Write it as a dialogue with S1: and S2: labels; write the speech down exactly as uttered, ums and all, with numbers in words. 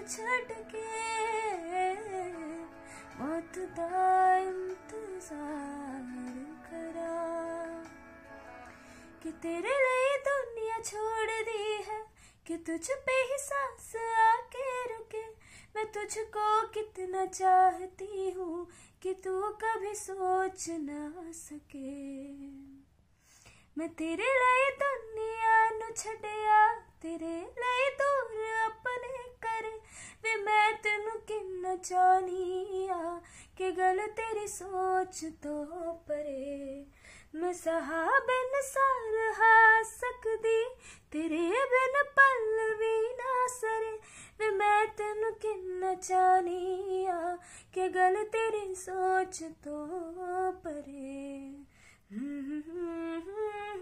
S1: छड़ के मौत दा इंतजार करा कि तेरे लिए दुनिया छोड़ दी है, कि तुझ पे ही सांस आके रुके। मैं तुझको कितना चाहती हूँ कि तू कभी सोच ना सके। मैं तेरे लिए दुनिया नु छड़िया, तेरे लिए दूर अपने करे वे। मैं तेनू किन्ना चाहनी आ कि गल तेरी सोच तो परे। मैं सहा बिन सहा सकदी, तेरे बिन पल भी ना सरे वे। मैं तेनू किन्ना चाहनी आ कि गल तेरी सोच तो परे।